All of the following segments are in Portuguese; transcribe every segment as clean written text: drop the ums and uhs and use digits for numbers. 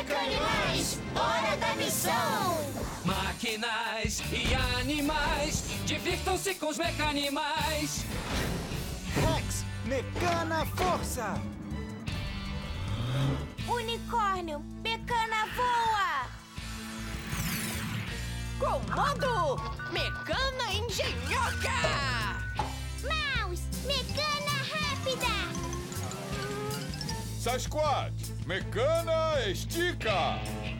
Mecanimais, hora da missão! Máquinas e animais, divirtam-se com os mecanimais. Rex, Mecana Força! Unicórnio, Mecana voa! Comando Mecana Engenhoca! Mouse, Mecana rápida! Sasquatch, Mecana Estica!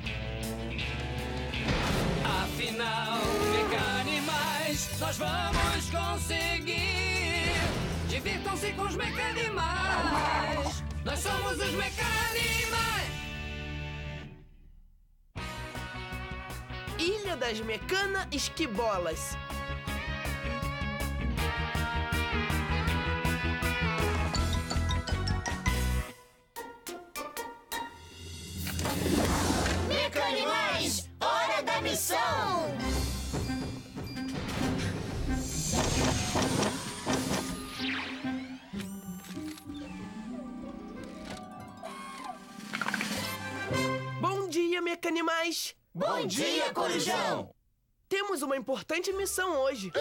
Afinal, mecanimais, nós vamos conseguir. Divirtam-se com os mecanimais. Nós somos os mecanimais. Ilha das Mecana Esquibolas. Mecanimais, hora da missão! Bom dia, Mecanimais! Bom dia, Corujão! Temos uma importante missão hoje.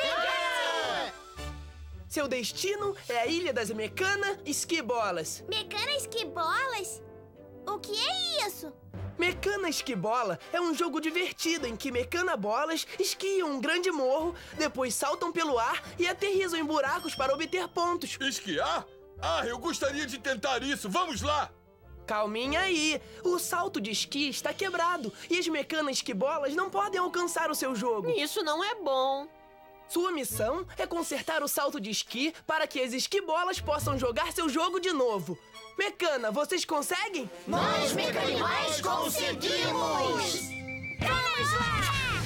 Seu destino é a Ilha das Mecana Esquibolas. Mecana esquibolas? O que é isso? Mecana Esquibola é um jogo divertido em que mecana-bolas esquiam um grande morro, depois saltam pelo ar e aterrissam em buracos para obter pontos. Esquiar? Ah, eu gostaria de tentar isso. Vamos lá! Calminha aí, o salto de esqui está quebrado e as Mecana Esquibolas não podem alcançar o seu jogo. Isso não é bom. Sua missão é consertar o salto de esqui para que as esquibolas possam jogar seu jogo de novo. Mecana, vocês conseguem? Nós, Mecanimais, conseguimos! Vamos lá!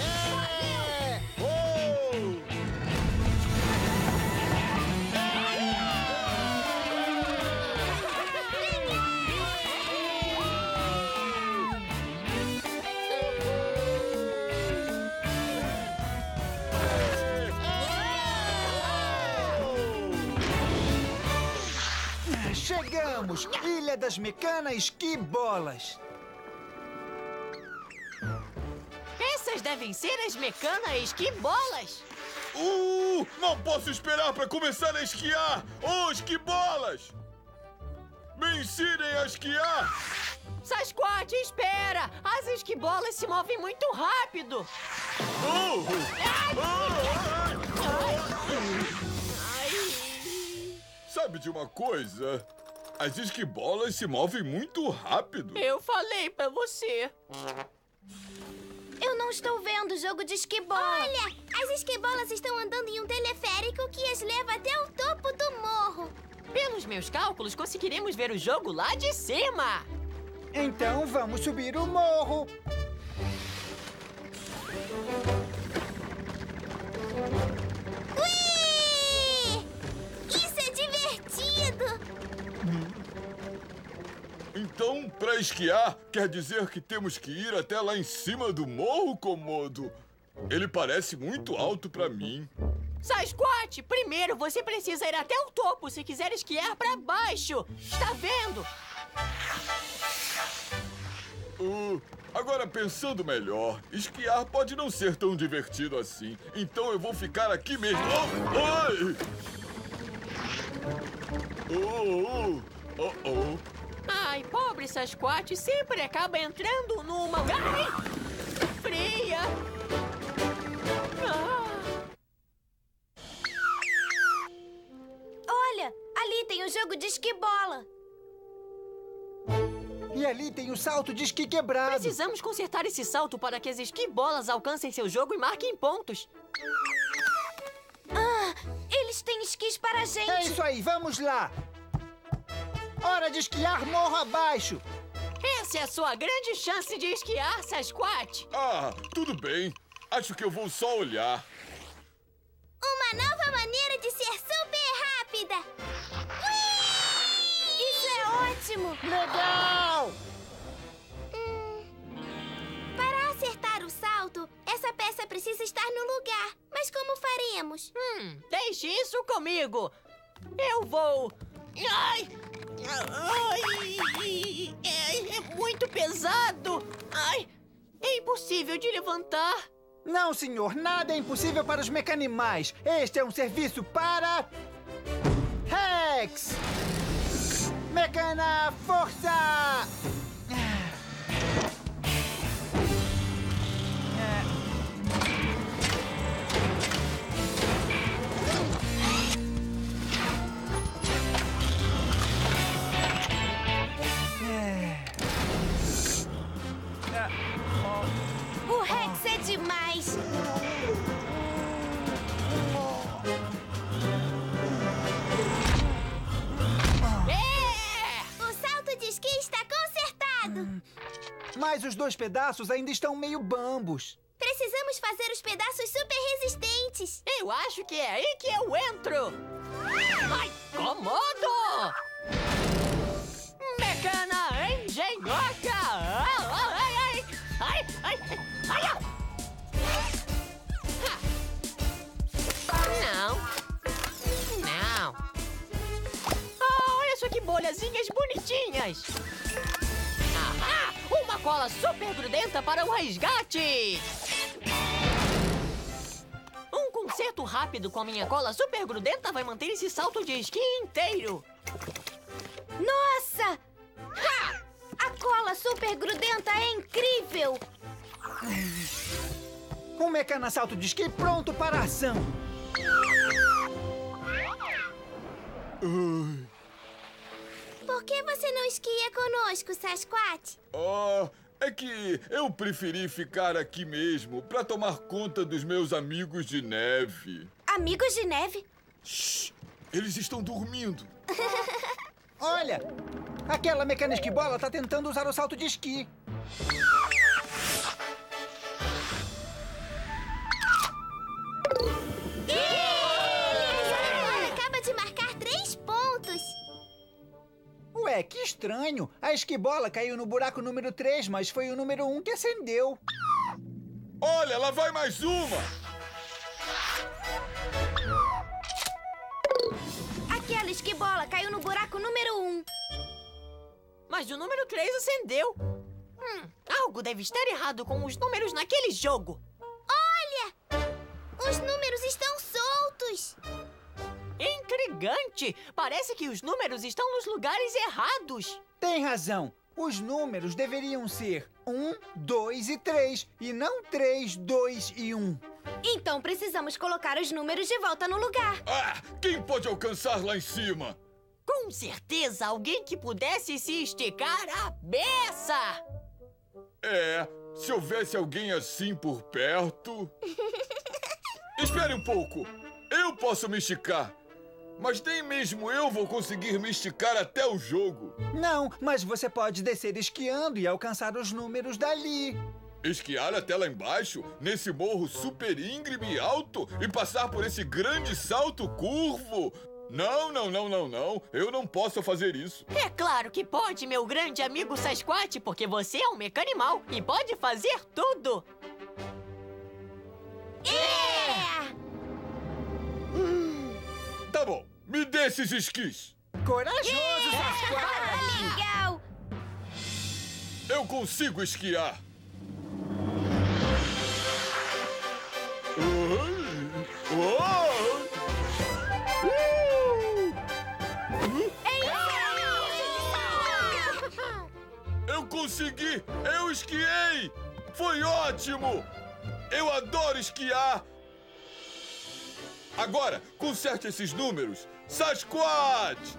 Chegamos! Ilha das Mecana Esquibolas! Essas devem ser as Mecana Esquibolas. Não posso esperar para começar a esquiar! Ô, esquibolas! Me ensinem a esquiar! Sasquatch, espera! As esquibolas se movem muito rápido. Sabe de uma coisa? As esquibolas se movem muito rápido. Eu falei pra você. Eu não estou vendo o jogo de esquibola. Olha, as esquibolas estão andando em um teleférico que as leva até o topo do morro. Pelos meus cálculos, conseguiremos ver o jogo lá de cima. Então vamos subir o morro! Ui! Isso é divertido! Então, para esquiar, quer dizer que temos que ir até lá em cima do morro, Komodo? Ele parece muito alto para mim. Sasquatch, primeiro você precisa ir até o topo se quiser esquiar pra baixo. Está vendo? Agora, pensando melhor, esquiar pode não ser tão divertido assim. Então eu vou ficar aqui mesmo. Ai, pobre Sasquatch sempre acaba entrando numa... Ai! Fria! Olha, ali tem o jogo de esquibola. E ali tem o salto de esqui quebrado. Precisamos consertar esse salto para que as esquibolas alcancem seu jogo e marquem pontos. Eles têm esquis para a gente. É isso aí, vamos lá! Hora de esquiar morro abaixo! Essa é a sua grande chance de esquiar, Sasquatch. Tudo bem. Acho que eu vou só olhar. Uma nova maneira de ser super rápida. Ui! Isso é ótimo. Legal! Para acertar o salto, essa peça precisa estar no lugar. Mas como faremos? Deixe isso comigo. Eu vou... Ai! Ai! É muito pesado! Ai, é impossível de levantar. Não, senhor, nada é impossível para os mecanimais. Este é um serviço para... Rex! Mecana Força! O Rex é demais. O salto de esqui está consertado. Mas os 2 pedaços ainda estão meio bambos. Precisamos fazer os pedaços super resistentes. Eu acho que é aí que eu entro. Ai, Komodo! Mecana engenhoca! Ai, ai, ai, ai, ai, ai. Não. Não. Oh, olha só que bolhazinhas bonitinhas. Ahá! Uma cola super grudenta para o resgate. Um conserto rápido com a minha cola super grudenta vai manter esse salto de esqui inteiro. Nossa! Ha! A cola super grudenta é incrível. Um mecana salto de esqui pronto para a ação. Por que você não esquia conosco, Sasquatch? Ah, é que eu preferi ficar aqui mesmo para tomar conta dos meus amigos de neve. Amigos de neve? Shhh, eles estão dormindo. Olha, aquela mecana esquibola está tentando usar o salto de esqui. Ela acaba de marcar 3 pontos. Ué, que estranho. A esquibola caiu no buraco número 3, mas foi o número 1 que acendeu. Olha, lá vai mais uma! Aquela esquibola caiu no buraco número 1. Mas o número 3 acendeu. Algo deve estar errado com os números naquele jogo. Olha! Os números estão soltos. Intrigante! Parece que os números estão nos lugares errados. Tem razão. Os números deveriam ser 1, 2 e 3, e não 3, 2 e 1. Então precisamos colocar os números de volta no lugar. Ah, quem pode alcançar lá em cima? Com certeza, alguém que pudesse se esticar a beça! É, se houvesse alguém assim por perto... Espere um pouco. Eu posso me esticar. Mas nem mesmo eu vou conseguir me esticar até o jogo. Não, mas você pode descer esquiando e alcançar os números dali. Esquiar até lá embaixo, nesse morro super íngreme e alto, e passar por esse grande salto curvo? Não, não, não, não, não. Eu não posso fazer isso. É claro que pode, meu grande amigo Sasquatch, porque você é um mecanimal e pode fazer tudo. Tá bom, me dê esses esquis. Corajoso, Sasquatch! Legal! Eu consigo esquiar. Eu consegui! Eu esquiei! Foi ótimo! Eu adoro esquiar! Agora, conserte esses números. Sasquatch!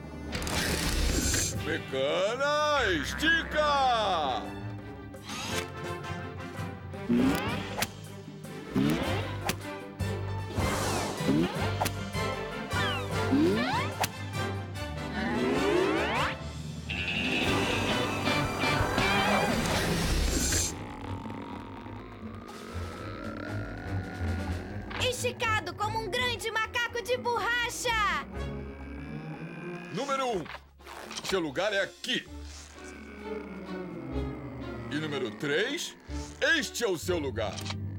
Mecana, estica! Esticado como um grande macaco de borracha! Número 1. Seu lugar é aqui. E número 3. Este é o seu lugar.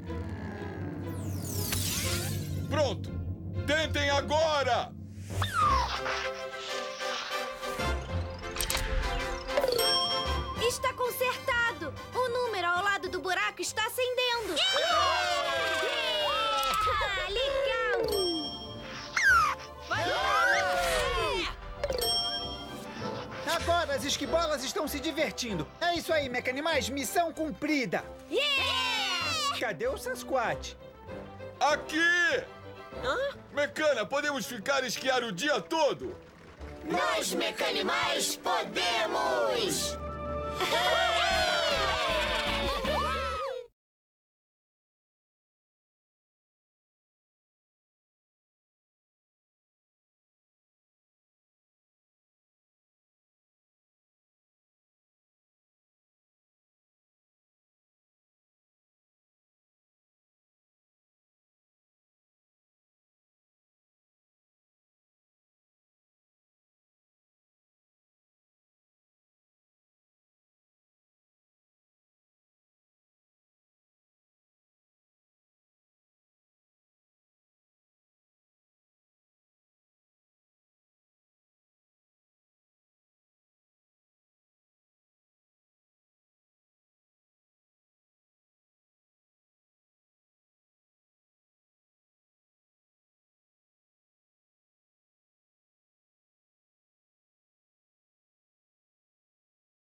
Pronto. Tentem agora! Está consertado! O número ao lado Agora as esquibolas estão se divertindo. É isso aí, Mecanimais, missão cumprida. Yeah! Cadê o Sasquatch? Aqui! Hã? Mecana, podemos ficar e esquiar o dia todo? Nós, Mecanimais, podemos!